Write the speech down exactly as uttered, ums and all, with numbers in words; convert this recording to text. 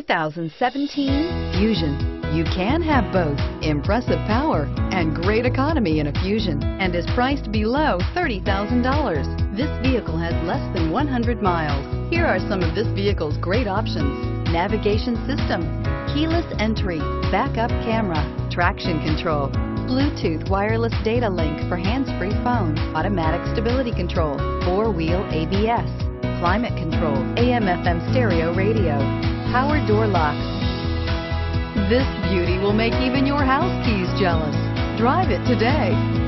thousand seventeen Fusion. You can have both impressive power and great economy in a Fusion, and is priced below thirty thousand dollars. This vehicle has less than one hundred miles. Here are some of this vehicle's great options: navigation system, keyless entry, backup camera, traction control, Bluetooth wireless data link for hands-free phone, automatic stability control, four-wheel A B S, climate control, A M F M stereo radio, power door locks. This beauty will make even your house keys jealous. Drive it today.